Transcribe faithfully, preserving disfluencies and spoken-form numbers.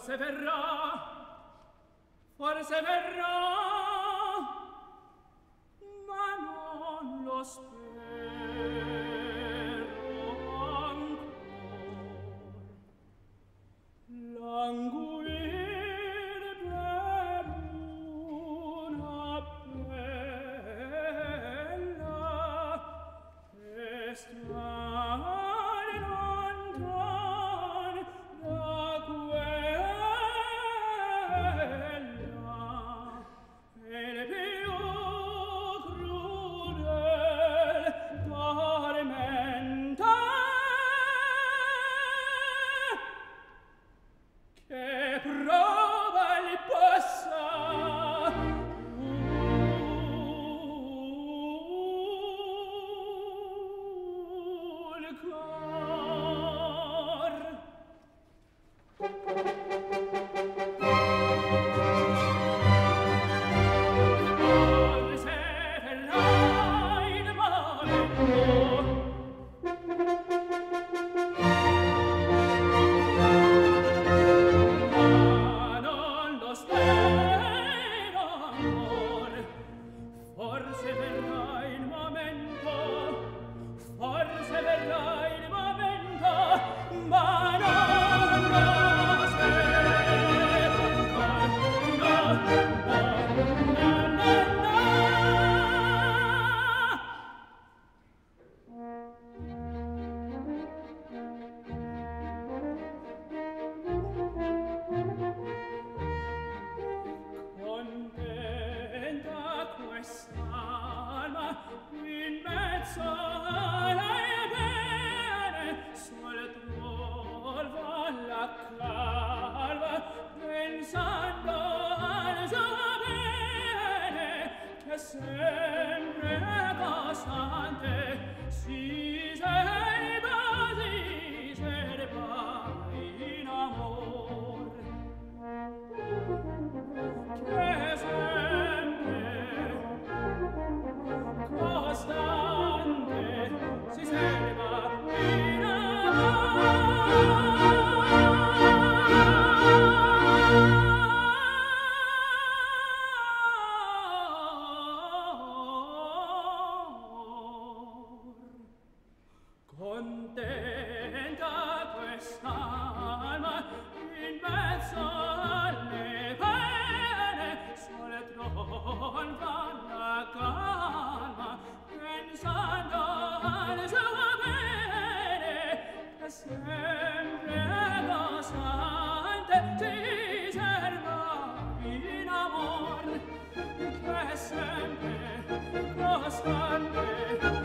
forse verrà, forse verrà, ma non lo spero ancor. Languir per una bella e stare lontan da quella e le più crudel tormenta che prova il possa il cor. Forse verrà il momento, ma non lo spero ancor. Forse verrà il momento, forse verrà il momento, ma non lo spero ancor. No, no, no, no, no. Contenta quest'alma in mezzo alle pene, sol trova la calma pensando al suo bene, che sempre costante si serba, si serba in amor. Che sempre costante si serva in amor. Contenta quest'alma in mezzo alle pene, sol trova la calma pensando al suo bene, che sempre costante si serva in amor, che sempre costante